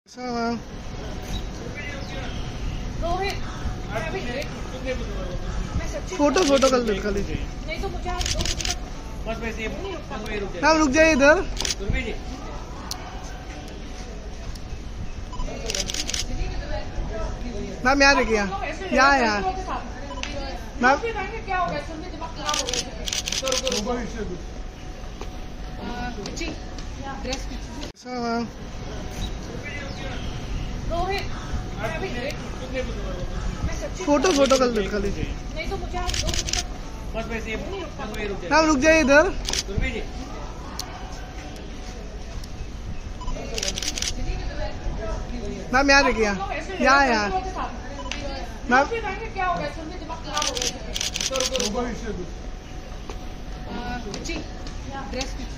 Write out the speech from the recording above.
Photo कर दो खाली। नहीं तो मुझे बस वैसे मैम रुक जाइए इधर। मैम यहाँ देखिए, यहाँ मैम क्या हो गया, सुनने दिमाग खराब हो गया। ड्रेस फोटो कर दो खाली। नहीं तो मुझे बस वैसे मैम रुक जाइए इधर। मैम यहाँ देखिए, यहाँ मैम क्या हो गया, सुनने दिमाग खराब हो गया। ड्रेस